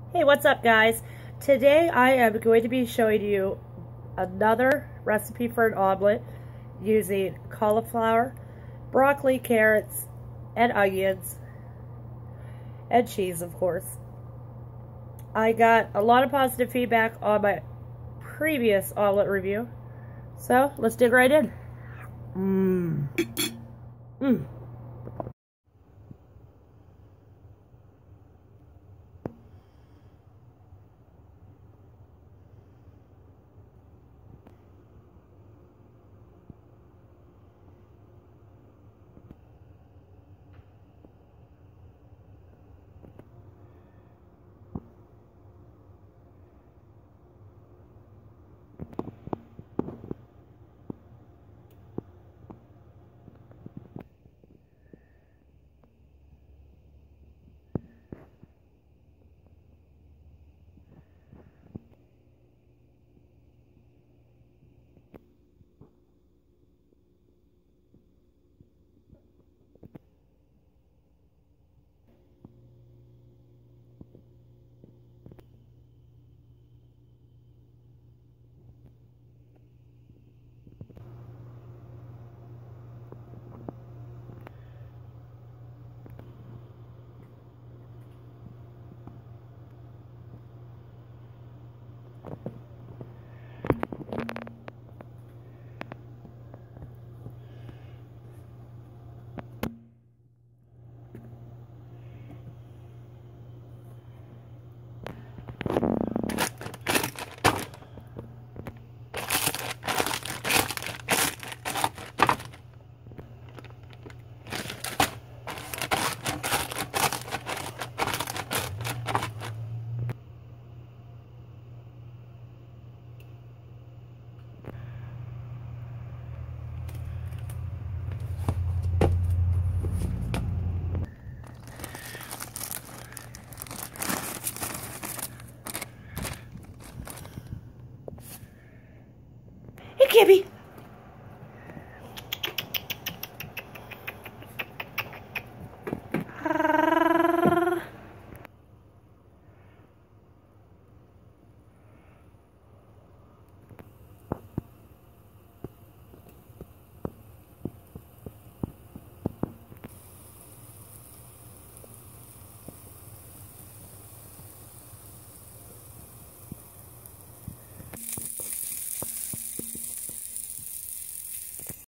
Hey, what's up guys? Today I am going to be showing you another recipe for an omelet using cauliflower, broccoli, carrots, and onions, and cheese, of course. I got a lot of positive feedback on my previous omelet review, so let's dig right in. Hey, Gibby.